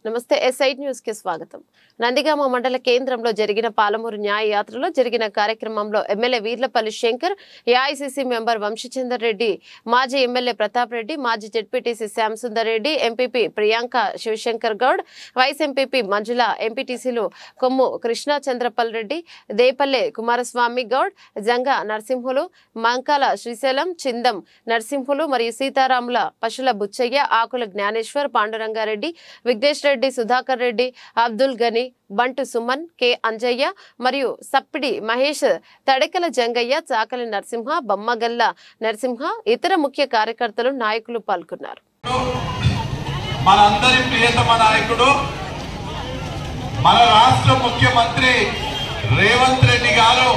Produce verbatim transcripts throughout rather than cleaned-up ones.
నమస్తే SI news కి స్వాగతం. నందిగామ మండల కేంద్రంలో జరిగిన పాలమూరు న్యాయ యాత్రలో జరిగిన కార్యక్రమంలో MLA Veerlapally Shankar, AICC member Vamshichander Reddy, మాజీ ఎమ్మెల్యే ప్రతాప్ రెడ్డి, మాజీ ZPTC Shyam Sundar Reddy, MPP Priyanka Shivashankar Goud, vice MPP Manjula, ఎంపీటీసీలు కొమ్ము కృష్ణచంద్రపల్ రెడ్డి, దేపల్లె కుమారస్వామి గౌడ్, జంగా నరసింహులు, మంకాల శ్రీశైలం, చిందం నరసింహులు మరియు సీతారాముల, పశుల బుచ్చయ్య, ఆకుల జ్ఞానేశ్వర్, పాండురంగారెడ్డి, విఘ్నేష్ రెడ్డి, సుధాకర్ రెడ్డి, అబ్దుల్ గని, బంటు సుమన్, కె అంజయ్య మరియు సప్పిడి మహేష్, తడకల జంగయ్య, చాకలి నరసింహ, బొమ్మగల్ల నరసింహ, ఇతర ముఖ్య కార్యకర్తలు, నాయకులు పాల్గొన్నారు. మనందరి ప్రియతమ నాయకుడు మన రాష్ట్ర ముఖ్యమంత్రి రేవంత్ రెడ్డి గారు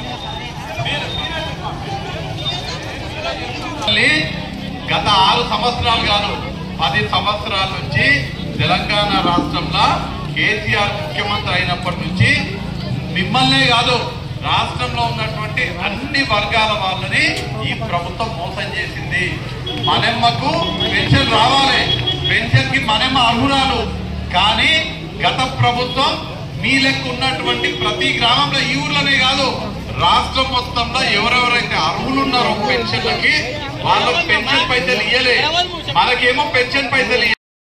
గత ఆరు సంవత్సరాలు కాదు పది సంవత్సరాల నుంచి తెలంగాణ రాష్ట్రంలో కేసీఆర్ ముఖ్యమంత్రి అయినప్పటి నుంచి మిమ్మల్నే కాదు రాష్ట్రంలో ఉన్నటువంటి అన్ని వర్గాల వాళ్ళని ఈ ప్రభుత్వం మోసం చేసింది. మనెమ్మకు పెన్షన్ రావాలి, పెన్షన్ కి మనెమ్మ అర్హురాలు. కానీ గత ప్రభుత్వం మీ లెక్క ఉన్నటువంటి ప్రతి గ్రామంలో, ఈ ఊర్లోనే కాదు రాష్ట్రం మొత్తంలో ఎవరెవరైతే అర్హులు ఉన్నారో పెన్షన్లకి వాళ్ళకు పెన్షన్ పైసలు ఇయ్యలే, మనకేమో పెన్షన్ పైసలు.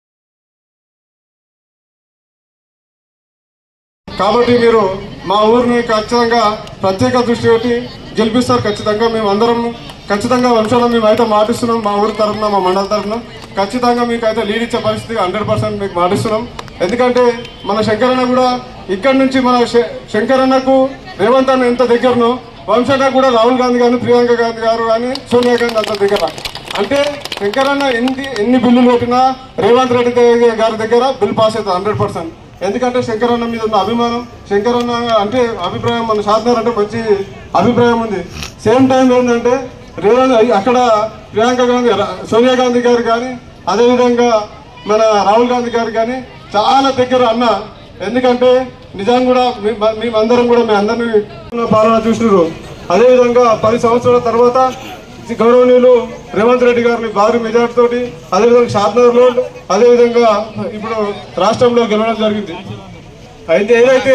కాబట్టి మీరు మా ఊరిని ఖచ్చితంగా ప్రత్యేక దృష్టి పెట్టి గెలిపిస్తారు. ఖచ్చితంగా మేము అందరం ఖచ్చితంగా వంశాలను మేము అయితే మాటిస్తున్నాం. మా ఊరి తరఫున, మా మండల తరఫున ఖచ్చితంగా మీకు అయితే లీడ్ ఇచ్చే పరిస్థితి హండ్రెడ్ పర్సెంట్ మీకు మాటిస్తున్నాం. ఎందుకంటే మన శంకరన్న కూడా ఇక్కడి నుంచి మన శంకరన్నకు రేవంత్ అన్న ఎంత దగ్గరనో వంశన్న కూడా రాహుల్ గాంధీ గారు, ప్రియాంక గాంధీ గారు కానీ సోనియా గాంధీ అంత దగ్గర. అంటే శంకరన్న ఎన్ని ఎన్ని బిల్లులు పెట్టినా రేవంత్ రెడ్డి గారి దగ్గర బిల్ పాస్ అవుతుంది హండ్రెడ్ పర్సెంట్. ఎందుకంటే శంకరన్న మీద ఉన్న అభిమానం, శంకరన్న అంటే అభిప్రాయం, మన సాధన అంటే మంచి అభిప్రాయం ఉంది. సేమ్ టైం ఏంటంటే రేవంత్ అక్కడ ప్రియాంక గాంధీ, సోనియా గాంధీ గారు కానీ అదేవిధంగా మన రాహుల్ గాంధీ గారు కానీ చాలా దగ్గర అన్న. ఎందుకంటే నిజంగా కూడా మేమందరం కూడా మీ అందరినీ పాలన చూసినారు. అదేవిధంగా పది సంవత్సరాల తర్వాత గౌరవనీయులు రేవంత్ రెడ్డి గారిని భారీ మెజార్టీ తోటి అదేవిధంగా షాద్నగర్లో అదేవిధంగా ఇప్పుడు రాష్ట్రంలో గెలవడం జరిగింది. అయితే ఏదైతే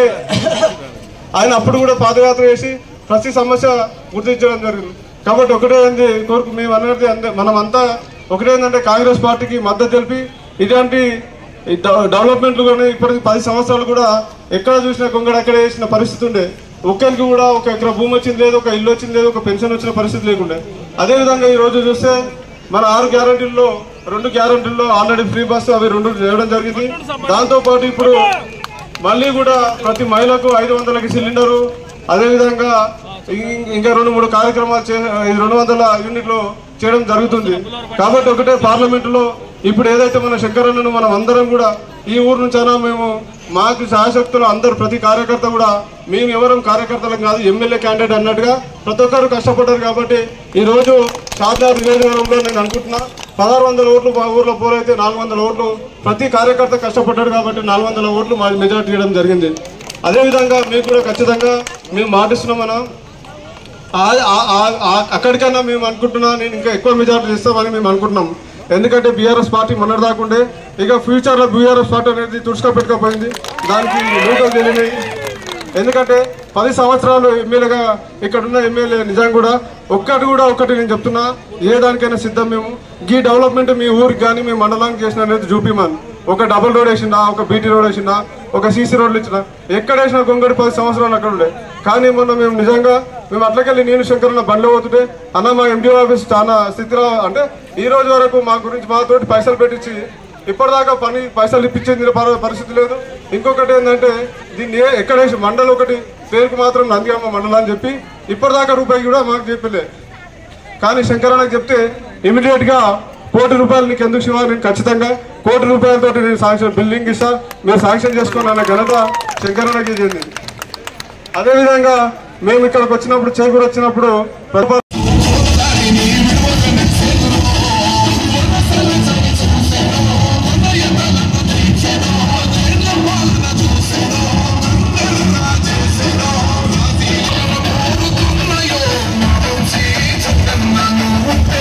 ఆయన అప్పుడు కూడా పాదయాత్ర చేసి ప్రతి సమస్య గుర్తించడం జరిగింది. కాబట్టి ఒకటే ఏంది కోరుకు మేము అనేది అంతే, మనం అంతా ఒకటేందంటే కాంగ్రెస్ పార్టీకి మద్దతు తెలిపి ఇలాంటి డెవలప్మెంట్లు కానీ ఇప్పటికి పది సంవత్సరాలు కూడా ఎక్కడ చూసినా కొంగడ ఎక్కడ వేసిన పరిస్థితి ఉండే. ఒక్కరికి కూడా ఒక ఎకరా భూమి వచ్చింది లేదు, ఒక ఇల్లు వచ్చింది లేదు, ఒక పెన్షన్ వచ్చిన పరిస్థితి లేకుండే. అదేవిధంగా ఈ రోజు చూస్తే మన ఆరు గ్యారంటీల్లో రెండు గ్యారంటీల్లో ఆల్రెడీ ఫ్రీ బస్సు అవి రెండు చేయడం జరిగింది. దాంతోపాటు ఇప్పుడు మళ్ళీ కూడా ప్రతి మహిళకు ఐదు వందలకి సిలిండరు, అదేవిధంగా ఇంకా రెండు మూడు కార్యక్రమాలు చే రెండు వందల యూనిట్లు చేయడం జరుగుతుంది. కాబట్టి ఒకటే పార్లమెంటులో ఇప్పుడు ఏదైతే మన శంకరన్నను మనం అందరం కూడా ఈ ఊరు నుంచైనా మేము మాకు శాశక్తులు అందరూ ప్రతి కార్యకర్త కూడా మేము ఎవరం కార్యకర్తలకు కాదు ఎమ్మెల్యే క్యాండిడేట్ అన్నట్టుగా ప్రతి ఒక్కరు కష్టపడ్డారు. కాబట్టి ఈరోజు షాద్నగర్ నియోజకవర్గంలో నేను అనుకుంటున్నా పదహారు వందల ఓట్లు మా ఊర్లో పోలైతే నాలుగు వందల ఓట్లు ప్రతి కార్యకర్త కష్టపడ్డాడు. కాబట్టి నాలుగు వందల ఓట్లు మా మెజార్టీ చేయడం జరిగింది. అదేవిధంగా మీకు కూడా ఖచ్చితంగా మేము మాటిస్తున్నాం. మనం అక్కడికన్నా మేము అనుకుంటున్నా నేను ఇంకా ఎక్కువ మెజార్టీ ఇస్తామని మేము అనుకుంటున్నాం. ఎందుకంటే బీఆర్ఎస్ పార్టీ మొన్నటిదాకుండే, ఇక ఫ్యూచర్లో బీఆర్ఎస్ పార్టీ అనేది తుడుచుకోపెట్టుకపోయింది, దానికి నూకలు తెలియనాయి. ఎందుకంటే పది సంవత్సరాలు ఎమ్మెల్యేగా ఇక్కడున్న ఎమ్మెల్యే నిజంగా కూడా ఒక్కటి కూడా ఒక్కటి నేను చెప్తున్నా ఏ దానికైనా సిద్ధం. మేము ఈ డెవలప్మెంట్ మీ ఊరికి కానీ మీ మండలానికి చేసిన అనేది చూపిమని. ఒక డబుల్ రోడ్ వేసిందా, ఒక బీటీ రోడ్ వేసిందా, ఒక సీసీ రోడ్లు ఇచ్చినా, ఎక్కడ వేసినా గొంగడి పది సంవత్సరాలు అక్కడ ఉండే. కానీ మొన్న మేము నిజంగా మేము అట్లకెళ్ళి నేను శంకరన్న బండ్లో పోతుంటే అన్న మా ఎండి ఆఫీస్ చాలా స్థితిలో అంటే ఈ రోజు వరకు మా గురించి మాతోటి పైసలు పెట్టించి ఇప్పటిదాకా పని పైసలు ఇప్పించేది పరిస్థితి లేదు. ఇంకొకటి ఏంటంటే దీన్ని ఎక్కడ వేసి మండలం ఒకటి పేరుకు మాత్రం నందిగామ మండలం అని చెప్పి ఇప్పటిదాకా రూపాయి కూడా మాకు చెప్పలే. కానీ శంకరన్నకి చెప్తే ఇమీడియట్ గా కోటి రూపాయలు నీకు ఎందుకు శివ, నేను ఖచ్చితంగా కోటి రూపాయలతో నేను శాంక్షన్ బిల్డింగ్ ఇస్తా, మీరు శాంక్షన్ చేసుకుని అన్న ఘనత శంకరన్నకి చెందింది. అదేవిధంగా మేము ఇక్కడికి వచ్చినప్పుడు చేకూరు వచ్చినప్పుడు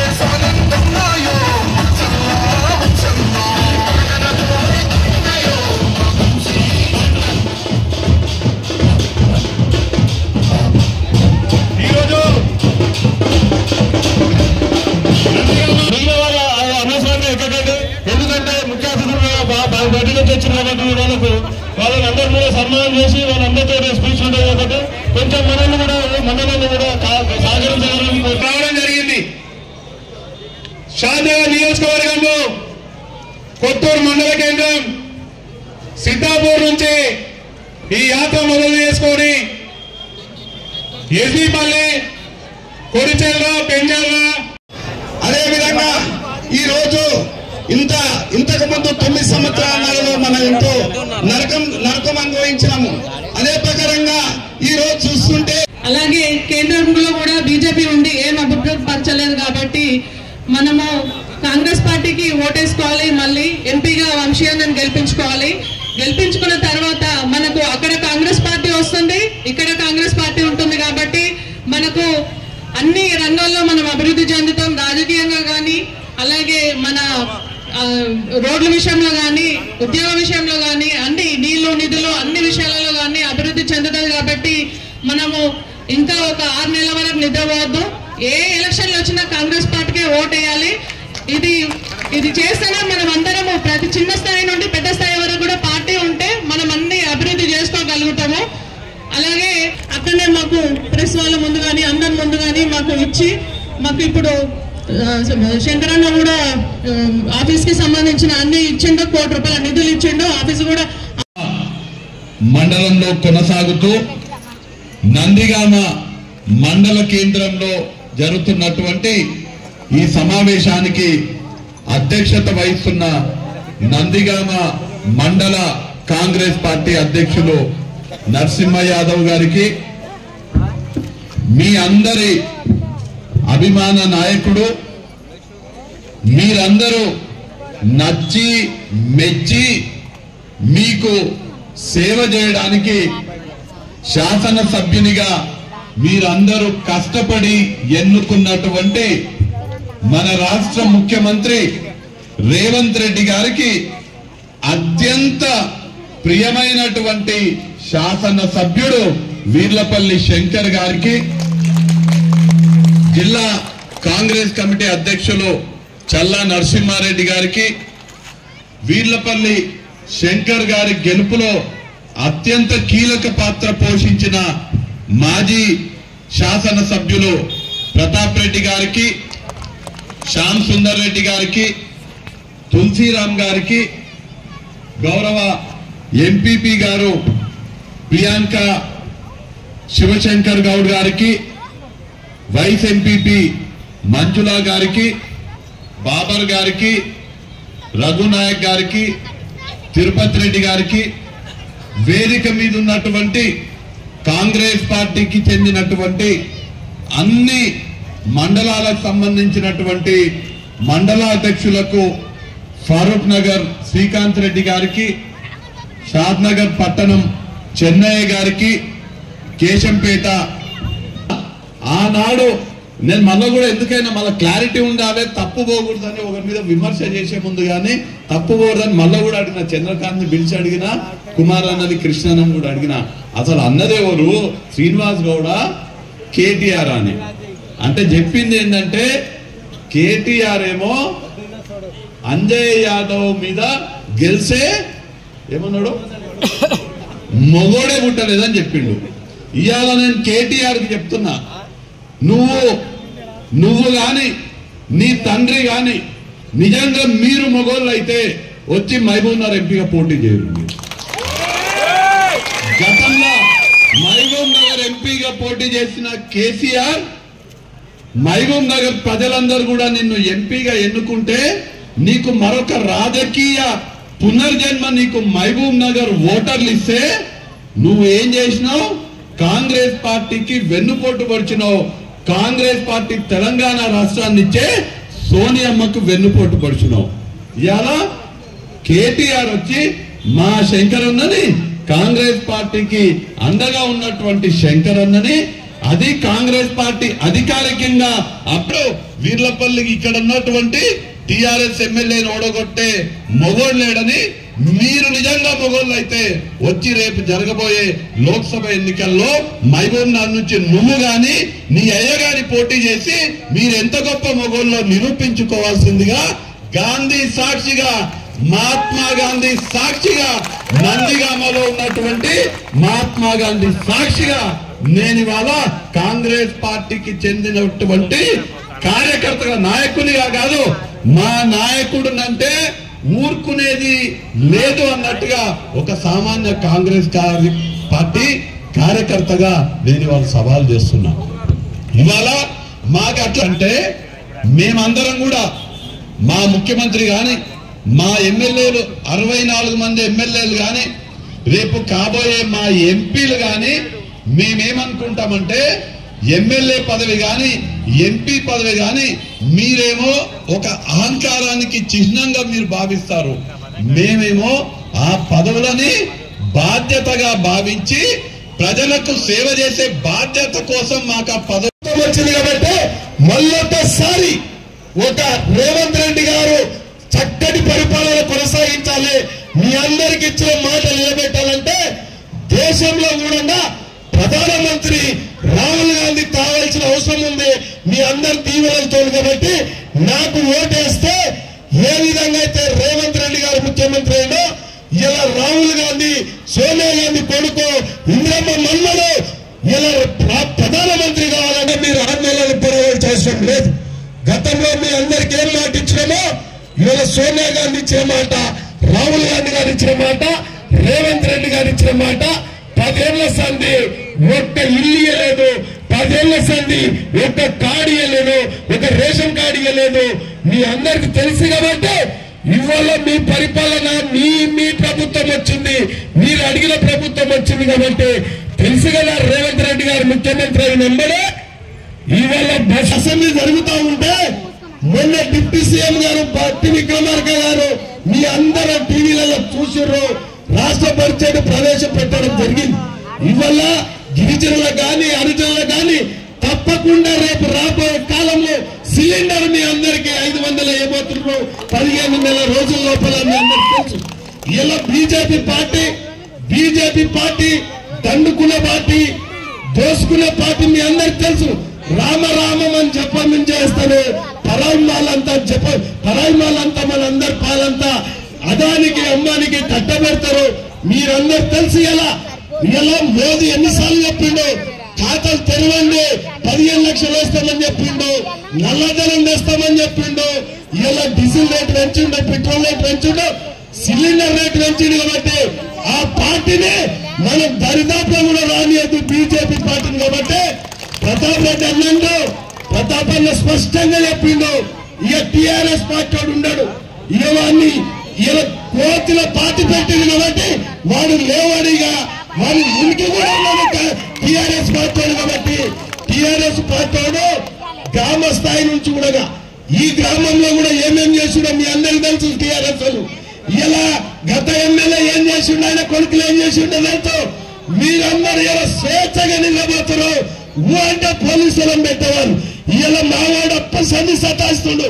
Yo బయట నుంచి వచ్చిన కాబట్టి వాళ్ళకు వాళ్ళని అందరూ కూడా సన్మానం చేసి వాళ్ళందరితో స్పీచ్ ఉంటుంది కాబట్టి కొంచెం మనల్ని కూడా మండలాన్ని కూడా సహకరించాలని రావడం జరిగింది. షాద్నగర్ నియోజకవర్గంలో కొత్తూరు మండల కేంద్రం సిద్ధాపూర్ నుంచి ఈ యాత్ర మొదలు చేసుకొని ఎస్బీపల్లి, కొరిచెల్ల, పెంజాల, అదేవిధంగా ఈ రోజు ఇంత ఇంతకు ముందు తొమ్మిది సంవత్సరాలలో మనం ఎంతో నరకం నరకం అనుభవించినాము. అదే ప్రకారంగా ఈ రోజు చూస్తుంటే అలాగే కేంద్రంలో కూడా బీజేపీ ఉండి ఏం అభివృద్ధి పరచలేదు కాబట్టి మనము కాంగ్రెస్ పార్టీకి ఓటేసుకోవాలి, మళ్ళీ ఎంపీగా వంశీయాన్ని గెలిపించుకోవాలి. గెలిపించుకున్న తర్వాత మనకు అక్కడ కాంగ్రెస్ పార్టీ వస్తుంది, ఇక్కడ కాంగ్రెస్ పార్టీ ఉంటుంది కాబట్టి మనకు అన్ని రంగాల్లో మనం అభివృద్ధి చెందుతాం. రాజకీయంగా కానీ అలాగే మన రోడ్ల విషయంలో కానీ ఉద్యోగ విషయంలో కానీ అన్ని నీళ్లు నిధులు అన్ని విషయాలలో కానీ అభివృద్ధి చెందుతుంది కాబట్టి మనము ఇంకా ఒక ఆరు నెలల వరకు నిద్రపోవద్దు. ఏ ఎలక్షన్లు వచ్చినా కాంగ్రెస్ పార్టీకే ఓటేయాలి. ఇది ఇది చేస్తేనే మనం అందరము ప్రతి చిన్న స్థాయి నుండి పెద్ద స్థాయి వరకు కూడా పార్టీ ఉంటే మనం అన్ని అభివృద్ధి చేసుకోగలుగుతాము. అలాగే అక్కడనే మాకు ప్రెస్ వాళ్ళ ముందు కానీ అందరి ముందు కానీ మాకు ఇచ్చి మాకు ఇప్పుడు శంకరన్న కూడా ఆఫీస్ కి సంబంధించిన అన్ని ఇచ్చిండు, కోటి రూపాయల నిధులు ఇచ్చిండు. ఆఫీస్ కూడా మండలంలో కొనసాగుతూ నందిగామ మండల కేంద్రంలో జరుగుతున్నటువంటి ఈ సమావేశానికి అధ్యక్షత వహిస్తున్న నందిగామ మండల కాంగ్రెస్ పార్టీ అధ్యక్షులు నరసింహ యాదవ్ గారికి, మీ అందరి అభిమాన నాయకుడు, మీరందరూ నచ్చి మెచ్చి మీకు సేవ చేయడానికి శాసనసభ్యునిగా మీరందరూ కష్టపడి ఎన్నుకున్నటువంటి మన రాష్ట్ర ముఖ్యమంత్రి రేవంత్ రెడ్డి గారికి అత్యంత ప్రియమైనటువంటి శాసనసభ్యుడు వీర్లపల్లి శంకర్ గారికి, జిల్లా కాంగ్రెస్ కమిటీ అధ్యక్షులు చల్లా నరసింహారెడ్డి గారికి, వీర్లపల్లి శంకర్ గారి గెలుపులో అత్యంత కీలక పాత్ర పోషించిన మాజీ శాసనసభ్యులు ప్రతాప్ రెడ్డి గారికి, శ్యామ్ సుందర్ రెడ్డి గారికి, తులసిరామ్ గారికి, గౌరవ ఎంపీపీ గారు ప్రియాంక శివశంకర్ గౌడ్ గారికి, వైస్ ఎంపీపీ మంజులా గారికి, బాబర్ గారికి, రఘునాయక్ గారికి, తిరుపతి రెడ్డి గారికి, వేదిక మీద ఉన్నటువంటి కాంగ్రెస్ పార్టీకి చెందినటువంటి అన్ని మండలాలకు సంబంధించినటువంటి మండలాధ్యక్షులకు, ఫారూక్ నగర్ శ్రీకాంత్ రెడ్డి గారికి, షాద్ నగర్ పట్టణం చెన్నయ్య గారికి, కేశంపేట ఆనాడు నేను మళ్ళీ కూడా ఎందుకైనా మళ్ళీ క్లారిటీ ఉండాలి, తప్పు పోకూడదని ఒకరి మీద విమర్శ చేసే ముందు కానీ తప్పు పోకూడదని మళ్ళీ కూడా అడిగిన, చంద్రకాంత్ పిలిచి అడిగిన, కుమార్ అన్నది కృష్ణని కూడా అడిగిన. అసలు అన్నదేవరు శ్రీనివాస్ గౌడ కేటీఆర్ అని అంటే చెప్పింది ఏంటంటే కేటీఆర్ ఏమో అంజయ్ యాదవ్ మీద గెలిసే ఏమన్నాడు మొగోడే పుట్టలేదని చెప్పిండు. ఇవాళ నేను కేటీఆర్ కి చెప్తున్నా, నువ్వు నువ్వు గాని నీ తండ్రి గాని నిజంగా మీరు మొగోళ్ళు అయితే వచ్చి మహబూబ్ నగర్ ఎంపీగా పోటీ చేయరు. గతంలో మహబూబ్ నగర్ ఎంపీగా పోటీ చేసిన కేసీఆర్ మహబూబ్ నగర్ ప్రజలందరూ కూడా నిన్ను ఎంపీగా ఎన్నుకుంటే నీకు మరొక రాజకీయ పునర్జన్మ నీకు మహబూబ్ నగర్ ఓటర్లు ఇస్తే నువ్వు ఏం చేసినావు? కాంగ్రెస్ పార్టీకి వెన్నుపోటు పడిచినావు. కాంగ్రెస్ పార్టీ తెలంగాణ రాష్ట్రాన్ని ఇచ్చే సోనియమ్మకు వెన్నుపోటు పడిచినావు. ఇవాళ కేటీఆర్ వచ్చి మా శంకరన్నని కాంగ్రెస్ పార్టీకి అండగా ఉన్నటువంటి శంకరన్నని అది కాంగ్రెస్ పార్టీ అధికారికంగా అప్పుడు వీర్లపల్లికి ఇక్కడ ఉన్నటువంటి టిఆర్ఎస్ ఎమ్మెల్యేని ఓడగొట్టే మొగోడు లేడని, మీరు నిజంగా మొగోళ్ళు అయితే వచ్చి రేపు జరగబోయే లోక్సభ ఎన్నికల్లో మహబూబ్ నగర్ నుంచి నువ్వు గాని నీ అయ్య గాని పోటీ చేసి మీరు ఎంత గొప్ప మొగోళ్ళో నిరూపించుకోవాల్సిందిగా గాంధీ సాక్షిగా మహాత్మా గాంధీ సాక్షిగా, నందిగామలో ఉన్నటువంటి మహాత్మా గాంధీ సాక్షిగా నేను ఇవాళ కాంగ్రెస్ పార్టీకి చెందినటువంటి కార్యకర్తగా, నాయకునిగా కాదు, మా నాయకుడునంటే ఊరుకునేది లేదు అన్నట్టుగా ఒక సామాన్య కాంగ్రెస్ పార్టీ కార్యకర్తగా నేను ఇవాళ సవాల్ చేస్తున్నా. ఇవాళ మాకు అట్లా అంటే మేమందరం కూడా మా ముఖ్యమంత్రి గాని, మా ఎమ్మెల్యేలు అరవై నాలుగు మంది ఎమ్మెల్యేలు గాని, రేపు కాబోయే మా ఎంపీలు గాని మేమేమనుకుంటామంటే ఎమ్మెల్యే పదవి గాని ఎంపీ పదవి గాని మీరేమో ఒక అహంకారానికి చిహ్నంగా మీరు భావిస్తారు. మేమేమో ఆ పదవులని బాధ్యతగా భావించి ప్రజలకు సేవ చేసే బాధ్యత కోసం మాకు ఆ పదవి వచ్చింది. కాబట్టి మళ్ళొకసారి ఒక రేవంత్ రెడ్డి గారు చక్కటి పరిపాలన కొనసాగించాలి, మీ అందరికి ఇచ్చిన మాట నిలబెట్టాలంటే దేశంలో కూడా ప్రధానమంత్రి రాహుల్ గాంధీ కావాల్సిన అవసరం ఉంది. మీ అందరి దీవెనలతో కాబట్టి నాకు ఓటేస్తే ఏ విధంగా అయితే రేవంత్ రెడ్డి గారు ముఖ్యమంత్రి అయినా ఇలా రాహుల్ గాంధీ, సోనియా గాంధీ కొడుకు ఇంద్రమ్మ మన్మడు ఇలా ప్రధానమంత్రి కావాలంటే మీరు ఆరు నెలలు పొరవలసిన అవసరం లేదు. గతంలో మీ అందరికి ఏం మాట ఇచ్చినామో ఇవాళ సోనియా గాంధీ ఇచ్చిన మాట, రాహుల్ గాంధీ గారు ఇచ్చిన మాట, రేవంత్ రెడ్డి గారు ఇచ్చిన మాట, పదేళ్ల సంధి ఒక్క ఇల్లు ఇవ్వలేదు, పదేళ్ల సంధి ఒక్క కార్డు ఇవ్వలేదు, ఒక రేషన్ కార్డు ఇవ్వలేదు. మీ అందరికి తెలుసు కాబట్టి ఇవాళ మీ పరిపాలన మీ మీ ప్రభుత్వం వచ్చింది, మీరు అడిగిన ప్రభుత్వం వచ్చింది కాబట్టి తెలుసు కదా. రేవంత్ రెడ్డి గారు ముఖ్యమంత్రి అయిన వెంబడే ఇవాళ బస్ అసెంబ్లీ జరుగుతూ ఉంటే మొన్న డిప్యూటీ సీఎం గారు భట్టి విక్రమార్క గారు మీ అందరూ టీవీలలో చూసిర్రు, రాష్ట్ర బడ్జెట్ ప్రవేశపెట్టడం జరిగింది. ఇవాళ గిరిజనులకు గాని హరిజనులకు గాని తప్పకుండా రేపు రాబోయే కాలంలో సిలిండర్ మీ అందరికి ఐదు వందలు ఏమవుతున్నారు పదిహేను నెల రోజుల లోపల మీ అందరికి తెలుసు. ఇలా బీజేపీ పార్టీ బీజేపీ పార్టీ దండుకునే పార్టీ, దోసుకునే పార్టీ మీ అందరికి తెలుసు. రామ రామం అని చెప్పమని చేస్తాడు, పరాయి మాలంతా చెప్ప పరాయి మాలంతా మనందరి పాలంతా అదానికి అమ్మానికి కట్టబెడతారు. మీరందరూ తెలుసు. ఎలా ఇలా మోదీ ఎన్నిసార్లు చెప్పిండు, ఖాతాలు తెరవండి, పదిహేను లక్షలు వేస్తామని చెప్పిండు, నల్లధనం వేస్తామని చెప్పిండు. ఇలా డీజిల్ రేట్ పెంచిండు, పెట్రోల్ రేట్ పెంచిండు, సిలిండర్ రేట్ పెంచిండు. కాబట్టి ఆ పార్టీని మనం దరిదాపులో కూడా రానియద్దు, బీజేపీ పార్టీని. కాబట్టి ప్రతాప్ రెడ్డి అన్నాడు, ప్రతాప్ అన్న స్పష్టంగా చెప్పిండు, ఇక టీఆర్ఎస్ పార్టీ వాడు ఉన్నాడు, ఇక వాడిని ఇలా కోర్టులో పార్టీ పెట్టింది కాబట్టి వాడు లేవాడిగా, వాడు ఉనికి కూడా టీఆర్ఎస్ పార్టీ వాడు. కాబట్టి టీఆర్ఎస్ పార్టీ వాడు గ్రామ స్థాయి నుంచి కూడా ఈ గ్రామంలో కూడా ఏమేం చేసిండో మీ అందరికి తెలుసు. టీఆర్ఎస్ వాళ్ళు ఇలా గత ఎమ్మెల్యే ఏం చేసిండో, ఆయన కొడుకులు ఏం చేసిండో తెలుసు. మీరందరూ ఇలా స్వేచ్ఛగా నిలబోతారు. ఊ అంటే పోలీసులను పెట్టేవారు. ఇలా మావాడు అప్పసంది సతాయిస్తుండు.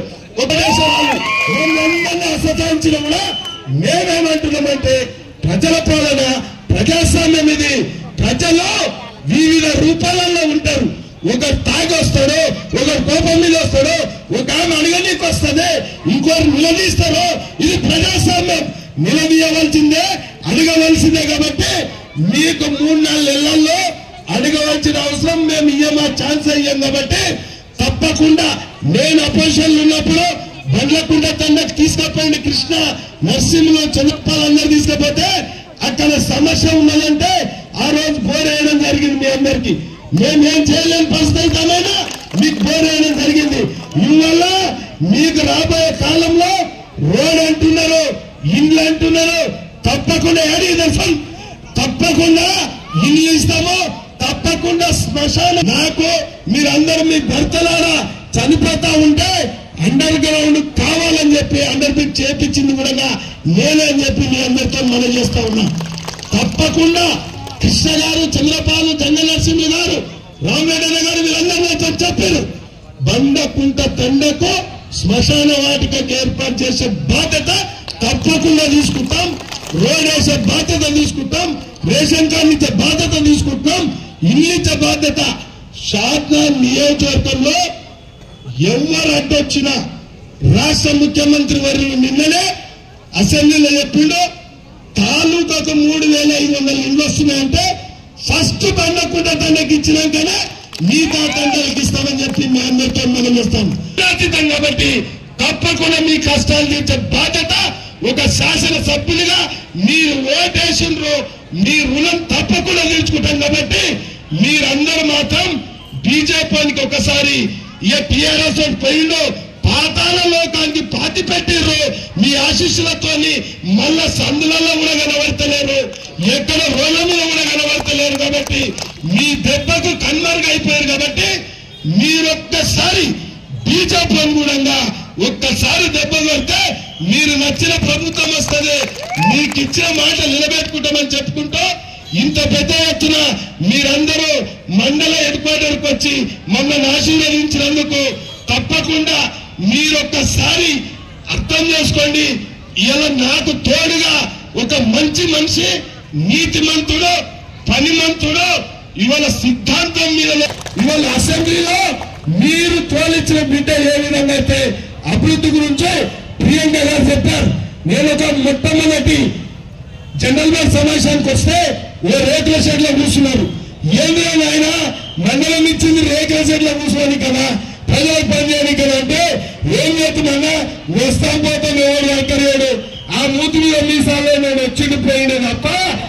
ఒకటేసారి సతాయించిన కూడా మేమేమంటున్నామంటే ప్రజల పాలన, ప్రజాస్వామ్యం ఇది. ప్రజలు వివిధ రూపాలలో ఉంటారు. ఒకరు తాగి వస్తాడు, ఒకరు కోపం మీద వస్తాడు, ఒక ఆమె అడగనీకి వస్తుంది, ఇంకోరు నిలదీస్తారు. ఇది ప్రజాస్వామ్యం. నిలదీయవలసిందే, అడగవలసిందే. కాబట్టి మీకు మూడు నాలుగు నెలల్లో అడగవలసిన అవసరం మేము ఇయ్యమా ఛాన్స్ అయ్యాం. కాబట్టి తప్పకుండా నేను అపోజిషన్ ఉన్నప్పుడు బండ్లకుండ తండకు తీసుకపోయింది కృష్ణ నర్సింహలో చంద్రపాలందరూ తీసుకపోతే అక్కడ సమస్య ఉన్నదంటే ఆ రోజు బోర్ వేయడం జరిగింది. మీ అందరికి మేమేం చేయలేని పరిస్థితులైనా మీకు బోర్ వేయడం జరిగింది. ఇవల్ల మీకు రాబోయే కాలంలో రోడ్ అంటున్నారు, ఇండ్లు అంటున్నారు. తప్పకుండా ఏడీ దర్శనం, తప్పకుండా ఇల్లు ఇస్తాము, తప్పకుండా శ్మశానం. నాకు మీరందరూ మీ భర్తలారా చనిపోతా ఉంటే అండర్ గ్రౌండ్ కావాలని చెప్పి అండర్ బ్రిడ్జ్ చేపించింది కూడా నేనే అని చెప్పి మీ అందరితో మనం చేస్తా ఉన్నా. తప్పకుండా కృష్ణ గారు, చంద్రపాలు, జంగ నరసింహ గారు, రామరెడ్డి గారు వీళ్ళందరూ చెప్పారు. బండకుంట తండకు శ్మశాన వాటికకు ఏర్పాటు చేసే బాధ్యత తప్పకుండా తీసుకుంటాం. రోడ్ వేసే బాధ్యత తీసుకుంటాం. రేషన్ కార్డు ఇచ్చే బాధ్యత తీసుకుంటాం. ఇల్లు ఇచ్చే బాధ్యత. షాద్నగర్ నియోజకవర్గంలో ఎవరు అడ్డొచ్చినా రాష్ట్ర ముఖ్యమంత్రి వర్యులు నిన్ననే అసెంబ్లీలో చెప్పిండు తాలూకాకు మూడు వేల ఐదు వందల ఇండ్లు వస్తున్నాయంటే ఫస్ట్ బండకుండా తండ్రికి ఇచ్చినాకనే మిగతా తండ్రికి ఇస్తామని చెప్పి మీ అందరితో మనం చేస్తాం. ఖచ్చితం కాబట్టి తప్పకుండా మీ కష్టాలు తీర్చే బాధ్యత ఒక శాసన సభ్యులుగా మీరు ఓటేసిండ్రు, మీ రుణం తప్పకుండా తీర్చుకుంటాం. కాబట్టి మీరందరూ మాత్రం బీజేపీకి ఒకసారి ఏ టీఆర్ఎస్ పోయిందో పాతాళ లోకానికి పాతి పెట్టిర్రు. మీ ఆశీస్సులతో మళ్ళా సందులలో కూడా కనబడతలేరు, ఎక్కడ రోడ్లలో కూడా కనబడతలేరు. కాబట్టి మీ దెబ్బకు కన్వర్గ్ అయిపోయారు. కాబట్టి మీరొక్కసారి బీజేపీ అనుగుణంగా ఒక్కసారి దెబ్బ కొడితే మీరు నచ్చిన ప్రభుత్వం వస్తుంది, మీకు ఇచ్చిన మాట నిలబెట్టుకుంటామని చెప్పుకుంటూ ఇంత పెద్ద ఎత్తున మీరందరూ మండల హెడ్ క్వార్టర్కి వచ్చి మమ్మల్ని ఆశీర్వదించినందుకు తప్పకుండా మీరొక్కసారి అర్థం చేసుకోండి. ఇలా నాకు తోడుగా ఒక మంచి మనిషి, నీతిమంతుడు, పనిమంతుడు ఇవాళ సిద్ధాంతం మీద ఇవాళ అసెంబ్లీలో మీరు తోలిచ్చిన బిడ్డ ఏ విధంగా అయితే అభివృద్ధి గురించి ప్రియాంక గారు చెప్పారు. నేను ఒక మొట్టమొదటి జనరల్ గా సమావేశానికి వస్తే ఓ రేకుల షెడ్ లో కూర్చున్నారు. ఏంది ఆయన మండలం ఇచ్చింది రేకుల షెడ్ లో కూర్చోని కదా, ప్రజలకు పనిచేయని కదా అంటే ఏం చేస్తున్నా వస్తాం పోతాం ఎవరు ఎక్కలేడు, ఆ మూతి మీద మీసాలే నేను వచ్చిండి పోయినా తప్ప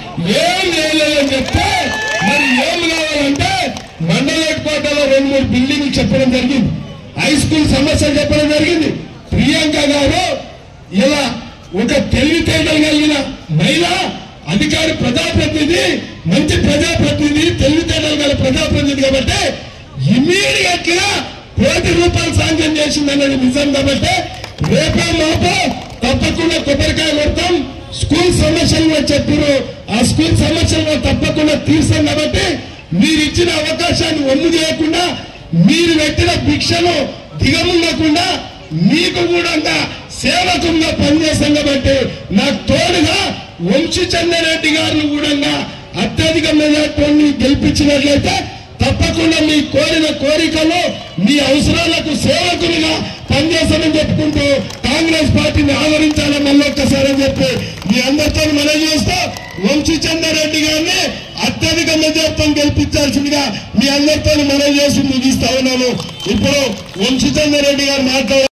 ఏం చేయలేదని చెప్తే మరి ఏం కావాలంటే మండల హెడ్ క్వార్టర్ లో రెండు మూడు బిల్డింగ్లు చెప్పడం జరిగింది, హై స్కూల్ సమస్యలు చెప్పడం జరిగింది. ప్రియాంక గారు ఇలా ఒక తెలివితేటలు కలిగిన మహిళ అధికారి, ప్రజాప్రతినిధి, మంచి ప్రజాప్రతినిధి, తెలివితేటలు గల ప్రజాప్రతినిధి కాబట్టి ఇమీడియట్ గా కోటి రూపాయలు శాంక్షన్ చేసిందన్నది నిజం. కాబట్టి రేపే మాపో తప్పకుండా కొబ్బరికాయ కొడతాం. స్కూల్ సమస్యలు కూడా చెప్పారు, ఆ స్కూల్ సమస్యలు తప్పకుండా తీర్చాం. కాబట్టి మీరు ఇచ్చిన అవకాశాన్ని ఒమ్ము చేయకుండా, మీరు పెట్టిన భిక్షను దిగముండకుండా మీకు కూడా సేవకంగా పనిచేస్తాం. కాబట్టి నాకు తోడుగా వంశీచంద్రరెడ్డి గారిని కూడా అత్యధిక మెజార్టీని గెలిపించినట్లయితే తప్పకుండా మీ కోరిన కోరికలు, మీ అవసరాలకు సేవకులుగా పనిచేస్తామని చెప్పుకుంటూ కాంగ్రెస్ పార్టీని ఆదరించాలని మళ్ళీ ఒక్కసారి అని చెప్పి మీ అందరితో మనం చేస్తూ వంశీచంద్రరెడ్డి గారిని అత్యధిక మెజార్టీని గెలిపించాల్సిందిగా మీ అందరితో మనం చేసి ముగిస్తా ఉన్నాను. ఇప్పుడు వంశీచంద్రరెడ్డి గారు మాట్లాడారు.